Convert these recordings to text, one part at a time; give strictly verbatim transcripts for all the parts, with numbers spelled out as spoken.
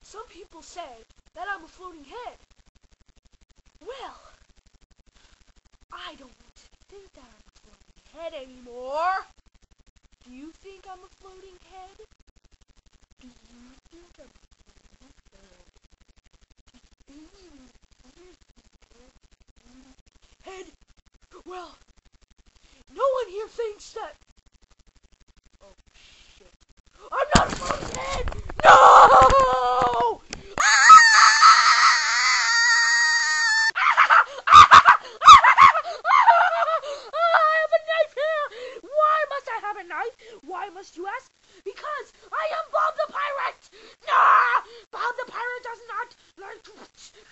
Some people say that I'm a floating head. Well, I don't think that I'm a floating head anymore. Do you think I'm a floating head? Do you think I'm a floating head? Head? Well, no one here thinks that... Oh, shit. I'm not a floating head! No! Why must you ask? Because I am Bob the Pirate! No! Bob the Pirate does not like to...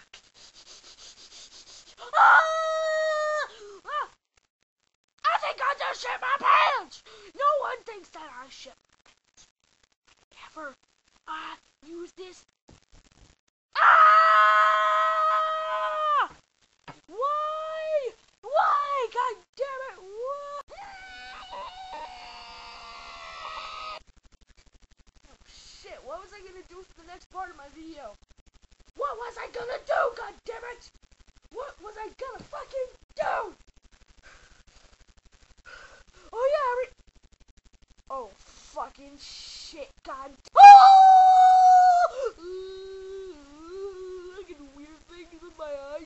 Ah! Ah! I think I just shit my pants! No one thinks that I shit my pants. Whenever I use this... Ah! Why? Why? God damn it! Why? What was I gonna do for the next part of my video? What was I gonna do, god damn it? What was I gonna fucking do? Oh yeah, re Oh fucking shit, god. Oh! I get weird things with my eyes.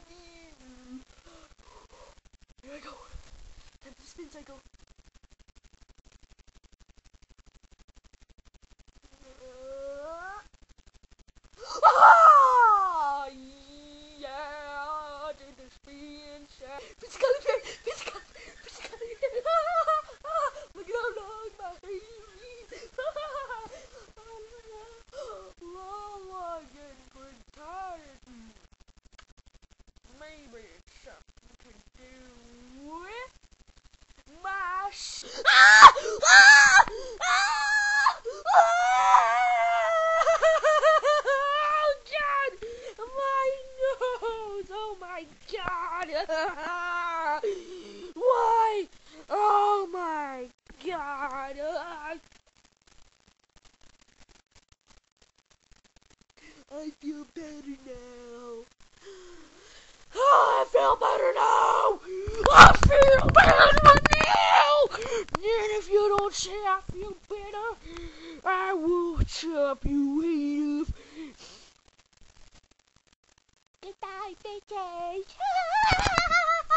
Here I go. Time to spin cycle. Ah, yeah, did the spin shot. Physically, physically, physically. Look at how long my hair is. Oh, I'm getting pretty tired. Maybe it's something to do with my sh- ah! Ah! Ah! Oh my god! Why? Oh my god! I feel better now. Oh, I feel better now. I feel better now. And if you don't say I feel better, I will chop you in. Goodbye, bitches.